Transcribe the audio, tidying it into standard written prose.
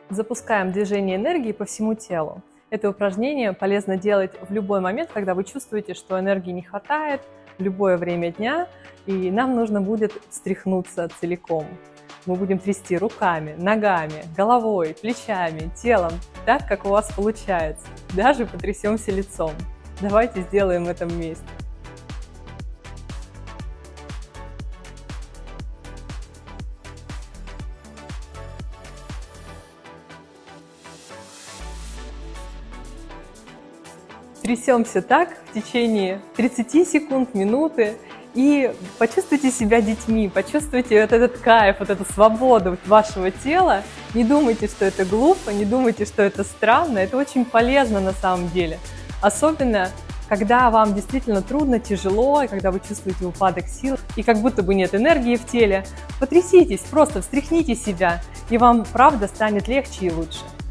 Запускаем движение энергии по всему телу. Это упражнение полезно делать в любой момент, когда вы чувствуете, что энергии не хватает, в любое время дня, и нам нужно будет встряхнуться целиком. Мы будем трясти руками, ногами, головой, плечами, телом, так, как у вас получается. Даже потрясемся лицом. Давайте сделаем это вместе. Трясемся так в течение 30 секунд, минуты, и почувствуйте себя детьми, почувствуйте вот этот кайф, вот эту свободу вашего тела. Не думайте, что это глупо, не думайте, что это странно, это очень полезно на самом деле. Особенно, когда вам действительно трудно, тяжело, и когда вы чувствуете упадок сил, и как будто бы нет энергии в теле, потряситесь, просто встряхните себя, и вам правда станет легче и лучше.